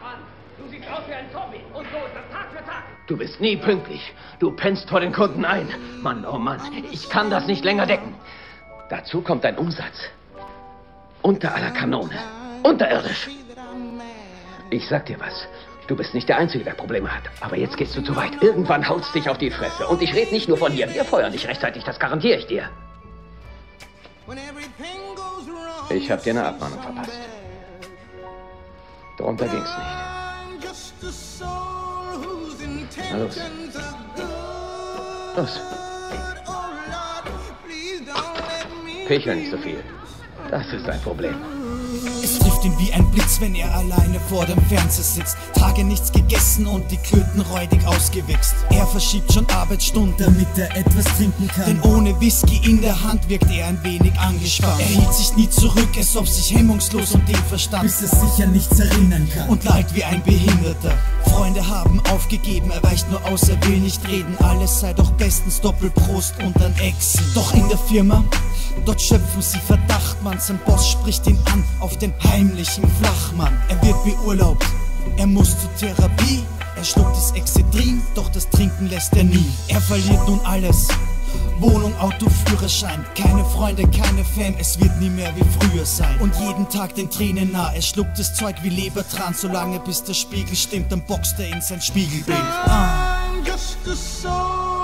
Mann, du siehst aus wie ein Zombie. Und so ist das Tag für Tag. Du bist nie pünktlich. Du pennst vor den Kunden ein. Mann, oh Mann, ich kann das nicht länger decken. Dazu kommt dein Umsatz. Unter aller Kanone. Unterirdisch. Ich sag dir was. Du bist nicht der Einzige, der Probleme hat. Aber jetzt gehst du zu weit. Irgendwann haut's dich auf die Fresse. Und ich rede nicht nur von hier. Wir feuern dich rechtzeitig, das garantiere ich dir. Ich hab dir eine Abmahnung verpasst. Darunter ging's nicht. Na los. Los. Picheln nicht so viel. Das ist ein Problem. Es trifft ihn wie ein Blitz, wenn er alleine vor dem Fernseher sitzt. Tage nichts gegessen und die Klöten räudig ausgewichst. Er verschiebt schon Arbeitsstunden, damit er etwas trinken kann. Denn ohne Whisky in der Hand wirkt er ein wenig angespannt. Er hielt sich nie zurück, es ob sich hemmungslos um den Verstand, bis er sich an nichts erinnern kann und lallt wie ein Behinderter. Freunde haben aufgegeben, er weicht nur aus, er will nicht reden. Alles sei doch bestens, Doppelprost und dann Exen. Doch in der Firma, dort schöpfen sie Verdacht, man. Sein Boss spricht ihn an auf den heimlichen Flachmann. Er wird beurlaubt, er muss zur Therapie. Er schluckt das Excedrin, doch das Trinken lässt er nie. Er verliert nun alles, Wohnung, Auto, Führerschein. Keine Freunde, keine Fame, es wird nie mehr wie früher sein. Und jeden Tag den Tränen nah, er schluckt das Zeug wie Lebertran. Solange bis der Spiegel stimmt, dann boxt er in sein Spiegelbild. I'm just a soul